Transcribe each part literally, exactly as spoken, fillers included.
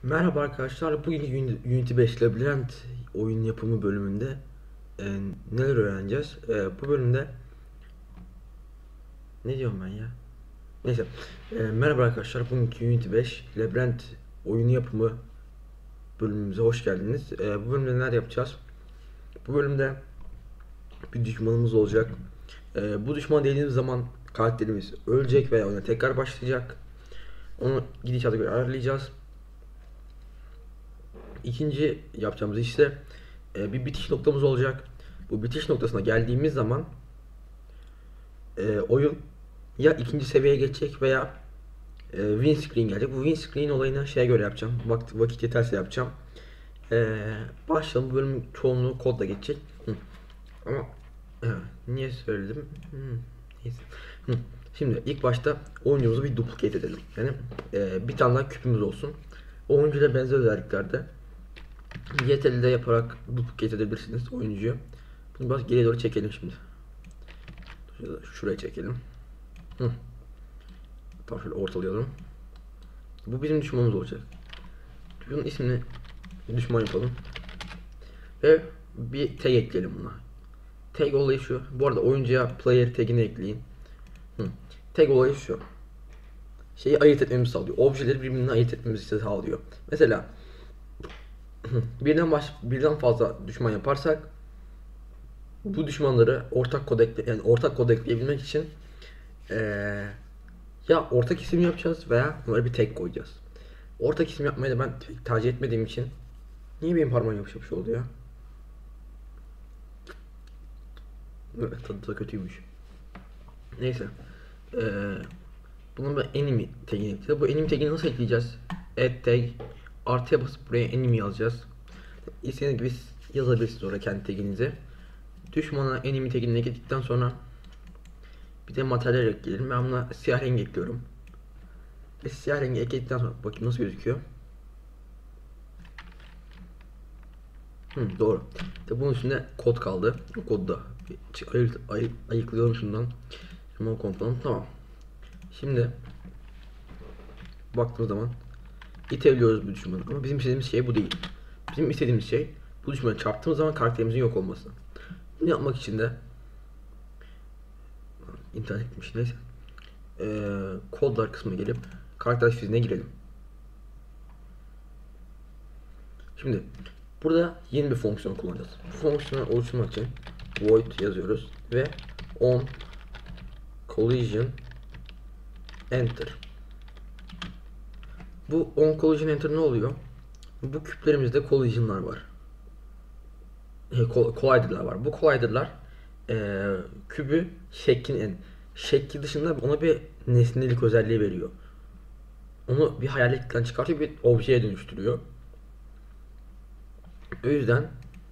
Merhaba arkadaşlar. Bugün Uni- Unity beş Labirent oyun yapımı bölümünde e, neler öğreneceğiz? E, bu bölümde ne diyorum ben ya? Neyse. E, merhaba arkadaşlar. Bugünkü Unity beş Labirent oyunu yapımı bölümümüze hoş geldiniz. E, bu bölümde neler yapacağız? Bu bölümde bir düşmanımız olacak. E, bu düşman dediğimiz zaman karakterimiz ölecek veya oyuna tekrar başlayacak. Onu gidişata göre ayarlayacağız. İkinci yapacağımız işte e, bir bitiş noktamız olacak. Bu bitiş noktasına geldiğimiz zaman e, oyun ya ikinci seviyeye geçecek veya e, win screen gelecek. Bu win screen olayını şeye göre yapacağım. Vakit, vakit yeterse yapacağım. E, başlayalım. Bu bölümün çoğunluğu kodla geçecek. Hı. Ama e, niye söyledim? Hı. Neyse. Hı. Şimdi ilk başta oyuncumuzu bir duplicate edelim. Yani e, bir tane daha küpümüz olsun. Oyuncuyla benzer özelliklerde yeterli de yaparak duplicate edebilirsiniz oyuncuyu. Bunu biraz geriye doğru çekelim şimdi. Şuraya çekelim. Hı. Tam şöyle ortalayalım. Bu bizim düşmanımız olacak. Bunun ismini düşman yapalım. Ve bir tag ekleyelim buna. Tag olayı şu. Bu arada oyuncuya player tagini ekleyin. Hı. Tag olayı şu. Şeyi ayırt etmemizi sağlıyor. Objeleri birbirinden ayırt etmemizi sağlıyor. Mesela birden baş birden fazla düşman yaparsak bu düşmanları ortak kod ekle, yani ortak kod ekleyebilmek için ee, ya ortak isim yapacağız veya bunlara bir tag koyacağız. Ortak isim yapmayı da ben tercih etmediğim için niye benim parmağım yapış yapış oldu ya? Evet, tadı da kötüymüş. Neyse. Ee, Bunun ben enemy tagini ekleyeceğiz. Bu enemy tagini nasıl ekleyeceğiz? Add tag artıya basıp buraya enemy yazacağız. İstediğiniz gibi yazabilirsiniz oraya kendi taginizi. Düşmana enemy tagini ekledikten sonra bir de materyal ekleyelim. Ben buna siyah rengi ekliyorum. Ve siyah rengi ekledikten sonra bakayım nasıl gözüküyor. Hı, doğru. İşte bunun üstünde kod kaldı. O kodu da ayık, ayık, ayıklayalım şundan. Small component, tamam. Şimdi baktığımız zaman itebiliyoruz bu düşmanı ama bizim istediğimiz şey bu değil. Bizim istediğimiz şey bu düşmanı çarptığımız zaman karakterimizin yok olması. Bunu yapmak için de internet gitmiş, neyse. Ee, kodlar kısmına gelip karakter fiziğine girelim. Şimdi burada yeni bir fonksiyon kullanacağız. Bu fonksiyonu oluşturmak için void yazıyoruz ve on collision enter. Bu on collision enter ne oluyor? Bu küplerimizde collision'lar var. E, collider'lar var. Bu collider'lar e, kübü şeklin şekli dışında ona bir nesnelik özelliği veriyor. Onu bir hayaletten çıkartıyor, bir objeye dönüştürüyor. O yüzden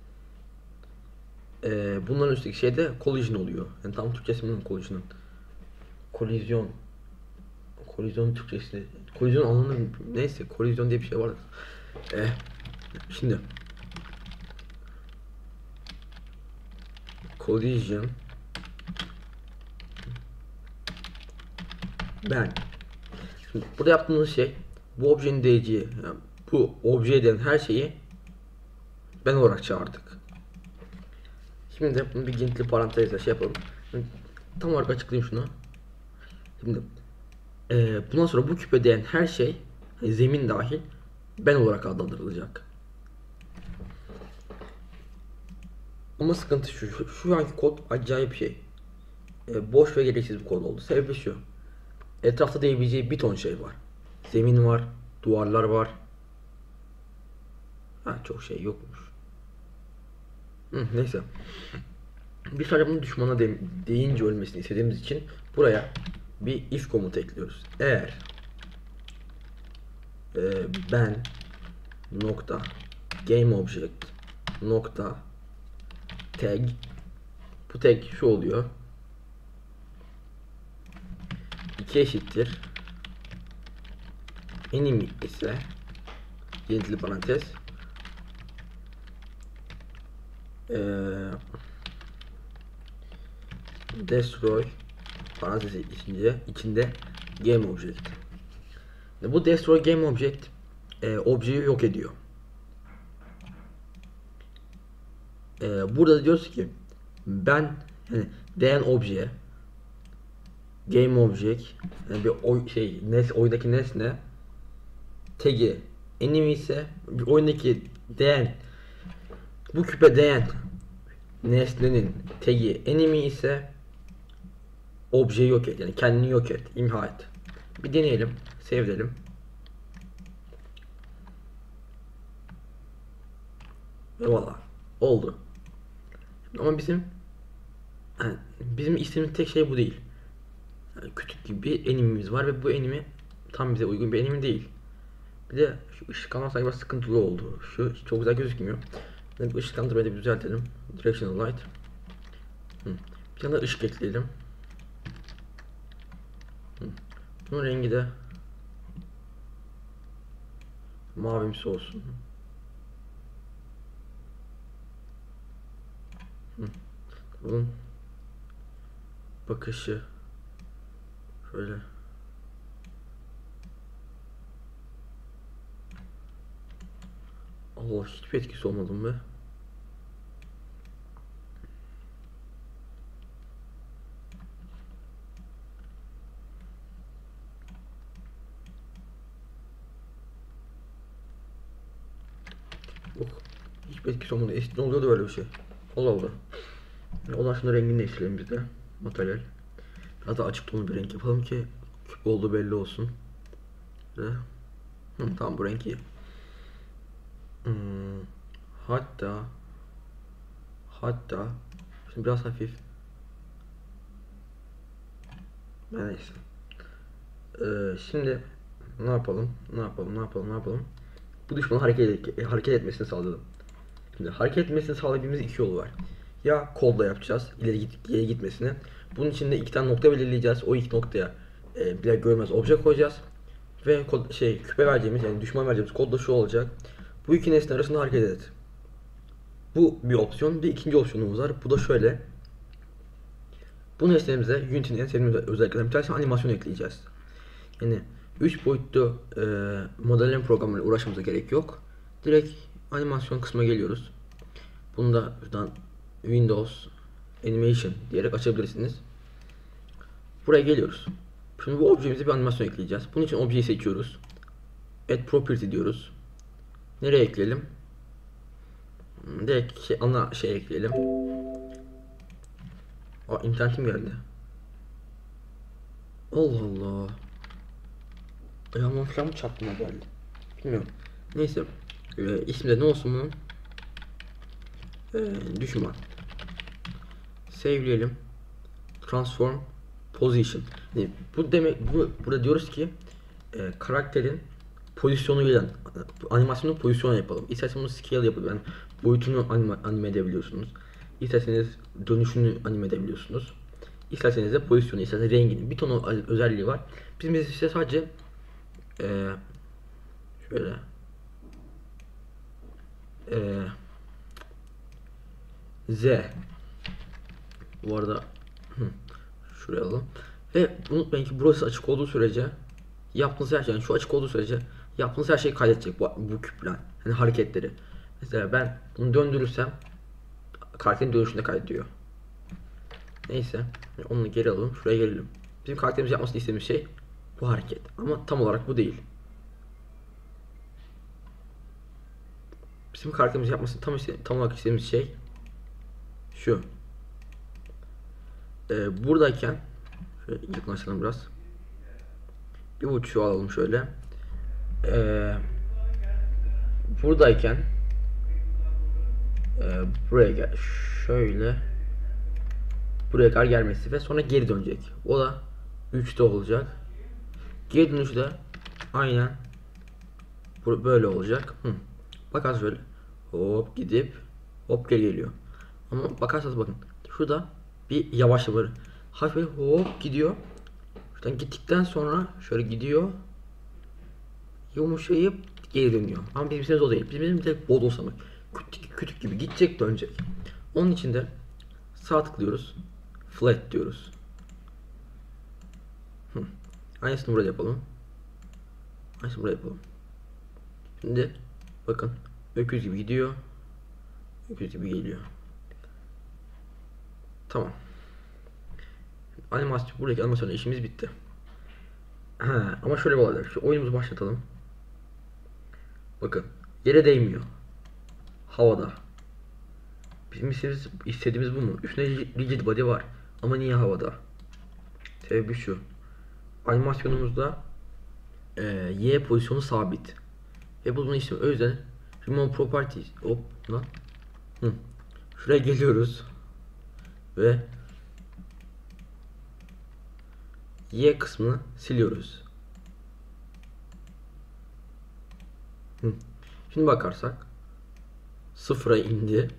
e, bunların üstteki şey de collision oluyor. Yani tam Türkçesi mi collision'ın? Kolizyon. Kolizyon Türkçesi. Kolizyon anlamında neyse, kolizyon diye bir şey var. E, şimdi collision ben. Şimdi burada yaptığımız şey bu objenin değeceği, yani bu objeye denen her şeyi ben olarak çağırdık. Şimdi de bunu bir gintli parantezle şey yapalım. Tam olarak açıklayayım şunu. Şimdi e, bundan sonra bu küpe değen her şey, hani zemin dahil, ben olarak adlandırılacak. Ama sıkıntı şu, şu, şu anki kod acayip şey. E, boş ve gereksiz bir kod oldu. Sebebi şu. Etrafta değebileceği bir ton şey var. Zemin var, duvarlar var. Ha, çok şey yokmuş. Hı, neyse. Bir sadece bunu düşmana de, deyince ölmesini istediğimiz için buraya bir if komutu ekliyoruz. Eğer e, ben nokta game object nokta tag, bu tag şu oluyor, iki eşittir enemy ise yedili parantez ee, destroy parantezi içinde içinde game object. Bu destroy game object e, objeyi yok ediyor. E, burada da diyoruz ki ben yani değen objeye game object yani bir oy, şey nes oyundaki nesne tagi enemy ise bir oyundaki değen bu küpe değen nesnenin tagi enemy ise objeyi yok et, yani kendini yok et, imha et. Bir deneyelim, sevdelim. Eyvallah, oldu. Ama bizim yani bizim istediğimiz tek şey bu değil. Yani kütük gibi bir enemy'miz var ve bu enemy tam bize uygun bir enemy değil. Bir de şu ışıklandırma biraz sıkıntılı oldu. Şu çok güzel gözükmüyor. Bu ışıklandırmayı da bir düzeltelim. Directional light. Hı. Bir tane de ışık ekleyelim. Hı. Bunun rengi de mavimsi olsun. Hı. Bunun bakışı şöyle. Allah, hiçbir etkisi olmadı mı be? Yok. Hiçbir etkisi olmadı. Eskiden oluyordu böyle bir şey. Allah Allah. O zaman şunun rengini değiştirelim biz de. Materyal. Biraz daha açık tonlu bir renk yapalım ki küp olduğu belli olsun. Ve hı, tamam, bu renk iyi. Hmm, hatta hatta şimdi biraz hafif. Neyse. Ee, şimdi ne yapalım? Ne yapalım? Ne yapalım? Ne yapalım? Bu düşmanın hareket hareket etmesini sağlayalım. Şimdi hareket etmesini sağlayabilmemiz iki yolu var. Ya kodla yapacağız ileri git geri gitmesini. Bunun için de iki tane nokta belirleyeceğiz. O iki noktaya e, bir görmez obje koyacağız. Ve kod, şey küpe vereceğimiz, yani düşman vereceğimiz kod da şu olacak. Bu iki nesne arasında hareket et. Bu bir opsiyon. Bir ikinci opsiyonumuz var. Bu da şöyle. Bu nesnemize Unity'nin en sevdiğimiz özelliklerinden bir tanesi animasyon ekleyeceğiz. Yani üç boyutlu e, modelleme programıyla uğraşmamıza gerek yok. Direkt animasyon kısmına geliyoruz. Bunu da buradan Windows Animation diyerek açabilirsiniz. Buraya geliyoruz. Şimdi bu objemize bir animasyon ekleyeceğiz. Bunun için objeyi seçiyoruz. Add Property diyoruz. Nereye ekleyelim? Direkt şey, ana şey ekleyelim. Aa, internetim geldi. Allah Allah. Ayağımdan falan mı çarptım geldi? Bilmiyorum. Neyse. Ee, ismi de ne olsun bunun? Ee, düşman. Save'leyelim. Transform Position. Yani bu demek, bu burada diyoruz ki e, karakterin pozisyonuyla animasyonun pozisyonu yapalım. İsterseniz bunu scale yapıp yani boyutunu anime, anime edebiliyorsunuz. İsterseniz dönüşünü anime edebiliyorsunuz. İsterseniz de pozisyonu, isterseniz rengini, bir ton özelliği var. Bizim işte sadece e, şöyle e, Z bu arada hı, şuraya alalım. Ve unutmayın ki burası açık olduğu sürece yaptığınız her şey, yani şu açık olduğu sürece yaptığınız her şey kaydedecek bu, bu küpler. Yani hareketleri. Mesela ben bunu döndürürsem karakterin dönüşünde kaydediyor. Neyse. Onu geri alalım. Şuraya gelelim. Bizim karakterimiz yapmasını istediğimiz şey bu hareket. Ama tam olarak bu değil. Bizim karakterimiz yapmasını tam, tam olarak istediğimiz şey şu. Ee, buradayken şöyle yakınlaştıralım biraz. Bir uçuyor alalım şöyle. Ee, buradayken e, buraya gel. Şöyle buraya kadar gelmesi ve sonra geri dönecek. O da üçte olacak. Geri dönüşü de aynen böyle olacak. Hı. Bakarsanız şöyle hop gidip hop geri geliyor. Ama bakarsanız bakın şurada bir yavaşlama var. Hafif hop gidiyor. Şuradan gittikten sonra şöyle gidiyor. Yumuşayıp geri dönüyor. Ama bizim işimiz o değil. Bizim işimiz direkt bodoslamak. Kütük, kütük gibi gidecek dönecek. Onun için de sağ tıklıyoruz. Flat diyoruz. Hı. Aynısını burada yapalım. Aynısını burada yapalım. Şimdi bakın öküz gibi gidiyor. Öküz gibi geliyor. Tamam. Animasyon, buradaki animasyonla işimiz bitti. Ha, ama şöyle bir olay var. Şu oyunumuzu başlatalım. Bakın yere değmiyor. Havada. Bizim istediğimiz, istediğimiz bu mu? Üstüne rigid body var. Ama niye havada? Sebebi şu. Animasyonumuzda e, Y pozisyonu sabit. Ve bunun ismi o yüzden Remove Properties. Hop lan. Hı. Şuraya geliyoruz. Ve Y kısmını siliyoruz. Hı. Şimdi bakarsak sıfıra indi.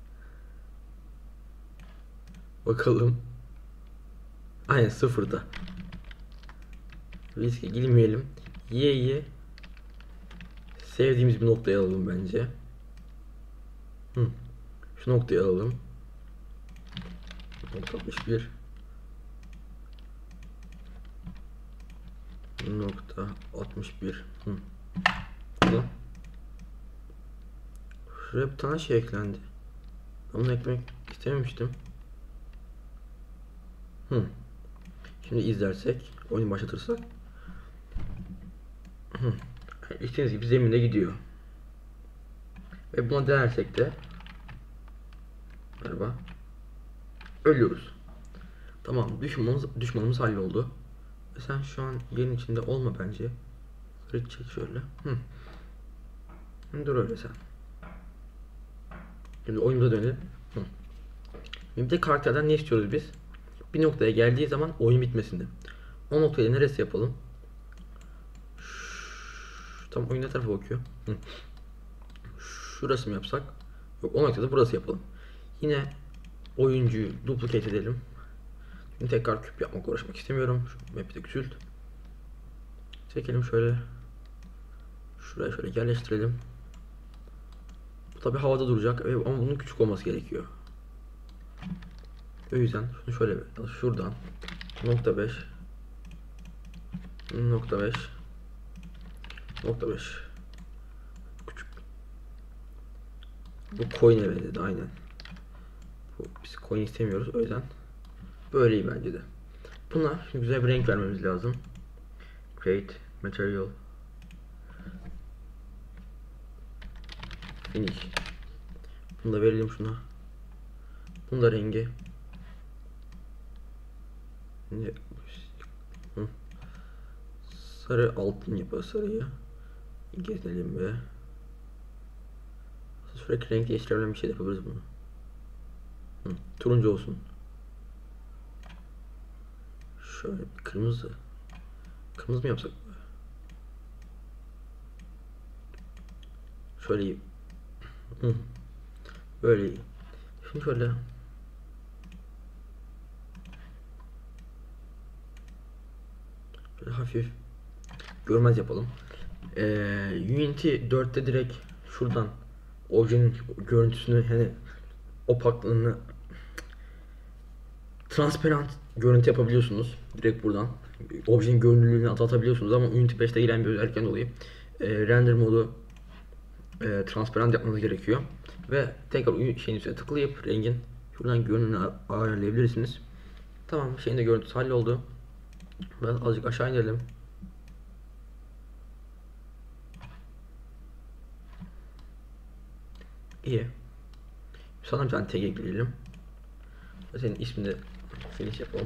Bakalım. Aynen sıfırda. Riske girmeyelim. Y'yi sevdiğimiz bir noktaya alalım bence. Hı. Şu noktayı alalım. nokta altmış bir nokta altmış bir. Hı. Şuraya bir tane şey eklendi. Onu eklemek istememiştim. Hı. Şimdi izlersek, oyunu başlatırsak. Hı. İstediğiniz gibi zeminde gidiyor. Ve buna denersek de merhaba. Ölüyoruz. Tamam, düşmanımız düşmanımız halloldu. Ve sen şu an yerin içinde olma bence. Yukarı çek şöyle. Hı. Dur öyle sen. Şimdi oyunumuza dönelim. Hı. Bir de karakterden ne istiyoruz biz? Bir noktaya geldiği zaman oyun bitmesinde. O noktayı neresi yapalım? Şşş, tam oyun ne tarafa bakıyor? Hı. Şurası mı yapsak? Yok, o noktada burası yapalım. Yine oyuncuyu duplicate edelim. Şimdi tekrar küp yapmak uğraşmak istemiyorum. Şu map'i de küçült. Çekelim şöyle. Şuraya şöyle yerleştirelim. Bu tabi havada duracak ama bunun küçük olması gerekiyor. O yüzden şunu şöyle şuradan nokta beş nokta beş nokta beş küçük. Bu coin'e benzedi aynen. Bu, biz coin istemiyoruz o yüzden böyle iyi bence de. Buna şimdi güzel bir renk vermemiz lazım. Create material finish. Bunu da verelim şuna. Bunu da rengi. Şimdi hı. Sarı altın yapar sarıyı. Gezelim ve sürekli renk değiştirebilen bir şey de yapabiliriz bunu. Hı. Turuncu olsun. Şöyle kırmızı. Kırmızı mı yapsak? Şöyle iyi. Hı. Böyle iyi. Şimdi şöyle Böyle hafif görmez yapalım. Ee, Unity dörtte direkt şuradan objenin görüntüsünü hani opaklığını transparent görüntü yapabiliyorsunuz. Direkt buradan objenin görünürlüğünü azaltabiliyorsunuz ama Unity beşte gelen bir özellikten dolayı e, render modu e, transparent yapmanız gerekiyor. Ve tekrar şeyin üstüne tıklayıp rengin şuradan görünümünü ayarlayabilirsiniz. Tamam, şeyin de görüntüsü halloldu. Biraz azıcık aşağı inelim. İyi. Sana bir tane tag ekleyelim. Senin ismini finish yapalım.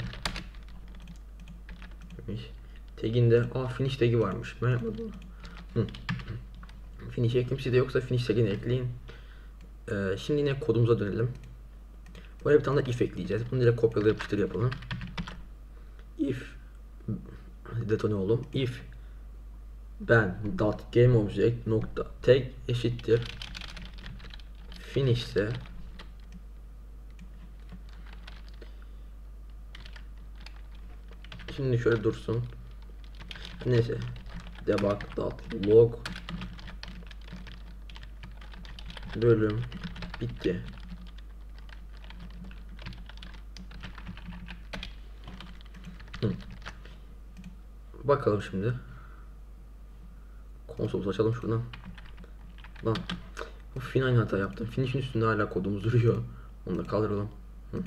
Finish. Tag'inde aa finish tag'i varmış. Ben yapmadım. Hı. Finish ekledim. Sizde yoksa finish tag'ini ekleyin. Ee, şimdi yine kodumuza dönelim. Buraya bir tane de if ekleyeceğiz. Bunu direkt kopyala yapıştır yapalım. If detone oğlum. If ben dot gameObject nokta tag eşittir finish ise şimdi şöyle dursun. Neyse. Debug dot log bölüm bitti. Hı. Bakalım şimdi. Konsolumuzu açalım şuradan. Lan. Bu fin aynı hata yaptım. Finish'in üstünde hala kodumuz duruyor. Onu da kaldıralım. Hı.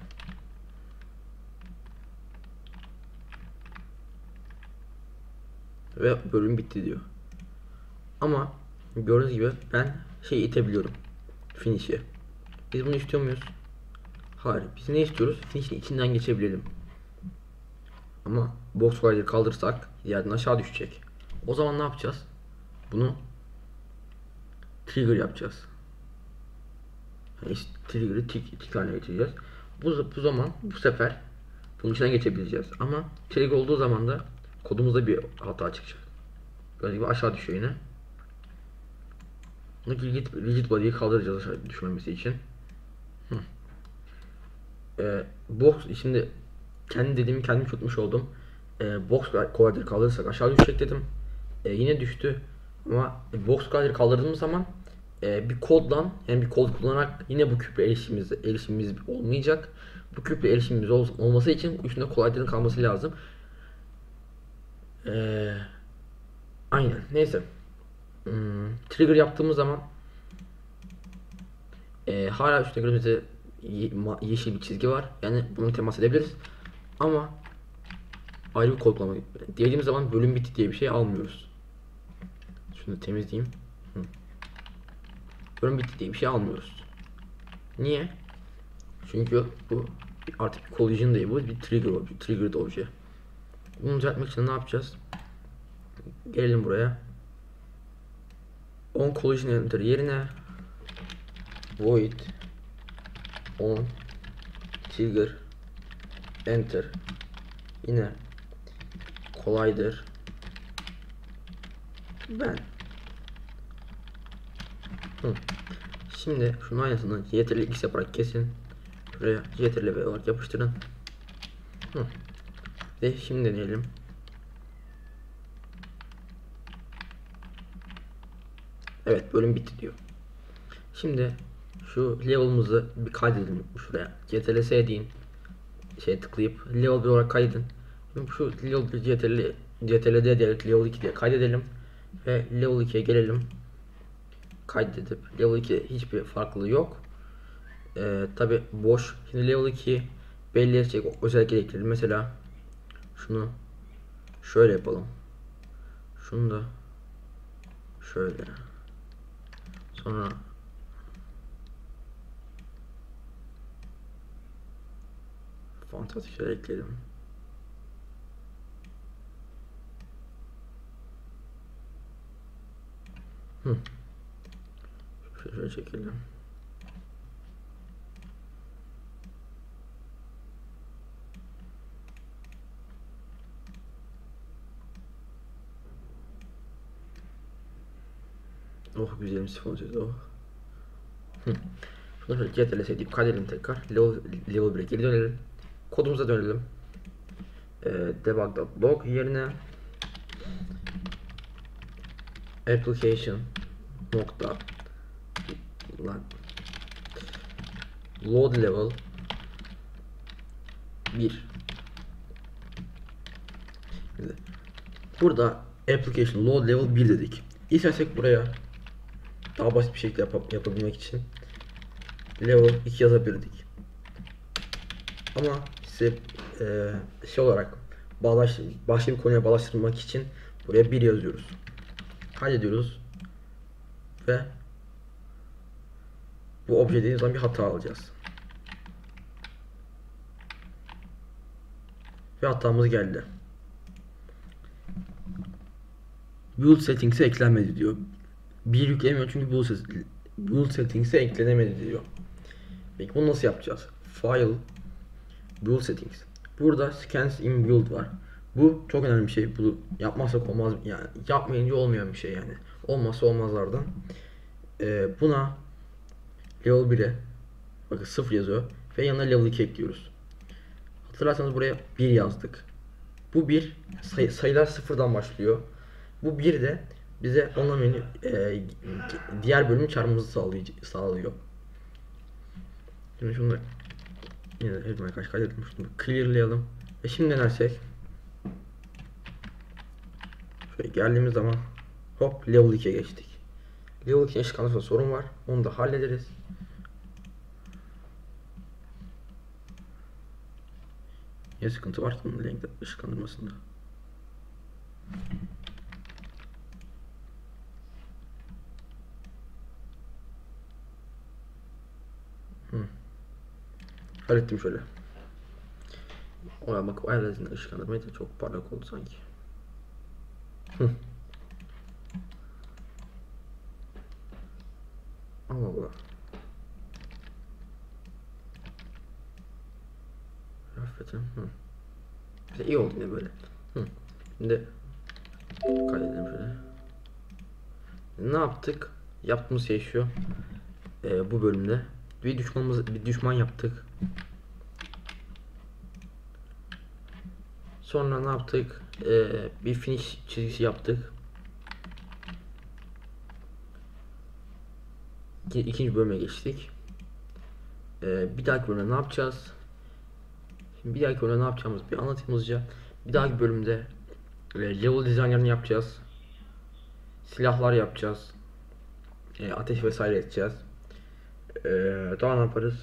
Ve bölüm bitti diyor. Ama gördüğünüz gibi ben şey itebiliyorum. Finish'i. Biz bunu istiyor muyuz? Hayır. Biz ne istiyoruz? Finish'in içinden geçebilelim. Ama box slider'ı kaldırırsak yerden aşağı düşecek. O zaman ne yapacağız? Bunu trigger yapacağız. Yani işte trigger'ı tik, tik haline getireceğiz. Bu, bu zaman bu sefer bunun içinden geçebileceğiz. Ama trigger olduğu zaman da kodumuzda bir hata çıkacak. Gördüğünüz gibi aşağı düşüyor yine. Bunu rigid, rigid body'yi kaldıracağız aşağı düşmemesi için. Hı. Ee, box şimdi kendi dediğimi kendim çökmüş oldum. Ee, box slider'ı kaldırırsak aşağı düşecek dedim. Ee, yine düştü. Ama box slider'ı kaldırdığımız zaman e, bir kodla yani bir kod kullanarak yine bu küple erişimimiz erişimimiz olmayacak. Bu küple erişimimiz ol, olması için üstünde kolaylıkların kalması lazım. Ee, aynen. Neyse. Hmm, trigger yaptığımız zaman e, hala üstte gözümüzde ye, yeşil bir çizgi var. Yani bunu temas edebiliriz. Ama ayrı bir kodlama. Dediğimiz zaman bölüm bitti diye bir şey almıyoruz. Şunu temizleyeyim. Hı. Bölüm bitti diye bir şey almıyoruz. Niye? Çünkü bu artık bir collision değil, bu bir trigger obje, triggered obje. Bunu düzeltmek için ne yapacağız? Gelelim buraya. On collision enter yerine void on trigger enter yine collider ben. Hı. Şimdi şunun aynısını ctrl x yaparak kesin. Şuraya ctrl v olarak yapıştırın. Hı. Ve şimdi deneyelim. Evet, bölüm bitti diyor. Şimdi şu level'ımızı bir kaydedelim şuraya. ctrl s deyin. Şey tıklayıp level bir olarak kaydedin. Şimdi şu level bir ctrl ctrl d diyerek level iki diye kaydedelim ve level ikiye gelelim. Kaydedip level iki hiçbir farklılığı yok. Ee, tabi boş. Şimdi level iki belli edecek özellikle ekleyelim. Mesela şunu şöyle yapalım. Şunu da şöyle. Sonra fantastik şeyler ekleyelim. Hı. Şöyle, şöyle çekelim. Oh, güzelim sifon sesi oh. Hı. Şunu şöyle ctrl s deyip kaydedelim tekrar. Level, level bire geri dönelim. Kodumuza dönelim. Ee, debug.log yerine application nokta load level bir. Burada application load level bir dedik. İstersek buraya daha basit bir şekilde yap yapabilmek için level iki yazabilirdik. Ama size e, şey olarak bağlaş, başka bir konuya bağlaştırmak için buraya bir yazıyoruz. Kaydediyoruz ve bu obje dediğimiz zaman bir hata alacağız. Ve hatamız geldi. Build settings'e eklenmedi diyor. Bir yüklemiyor çünkü build, set, build settings'e eklenemedi diyor. Peki bunu nasıl yapacağız? File build settings. Burada scans in build var. Bu çok önemli bir şey. Bunu yapmazsak olmaz, yani yapmayınca olmayan bir şey yani. Olmazsa olmazlardan. Ee, buna level bire bakın sıfır yazıyor ve yanına level iki ekliyoruz. Hatırlarsanız buraya bir yazdık. Bu bir say sayılar sıfırdan başlıyor. Bu bir de bize onunla menü e, diğer bölümü çarpmamızı sağlıyor. Şimdi şunu da yine elime kaç kaydedelim, şunu clearlayalım. Ve şimdi denersek şöyle geldiğimiz zaman hop level ikiye geçtik. Level iki ışıklandırmasında sorun var. Onu da hallederiz. Ne sıkıntı var ki bunun renk ışıklandırmasında? Hı. Hallettim şöyle. Ona bak, ayarladığında ışıklandırmayı da çok parlak oldu sanki. Hı. Allah Allah. Hakikaten. Hı. İşte iyi oldu yine böyle. Hı. Şimdi kaydedelim şöyle. Ne yaptık? Yaptığımız şey şu. Ee, bu bölümde bir düşmanımız bir düşman yaptık. Sonra ne yaptık? Ee, bir finish çizgisi yaptık. İki, ikinci bölüme geçtik. Ee, bir dahaki bölümde ne yapacağız? Şimdi bir dahaki bölümde ne yapacağımız bir anlatayım hızlıca. Bir dahaki bölümde e, level dizaynlarını yapacağız. Silahlar yapacağız. E, ateş vesaire edeceğiz. E, daha ne yaparız?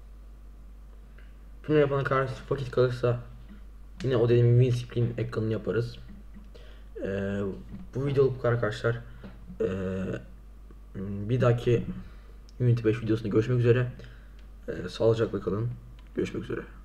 Bunu yapana karşı vakit kalırsa yine o dediğim WinSpring ekranını yaparız. E, bu videoluk bu kadar arkadaşlar. E, bir dahaki Unity beş videosunda görüşmek üzere. E, sağlıcakla kalın. Görüşmek üzere.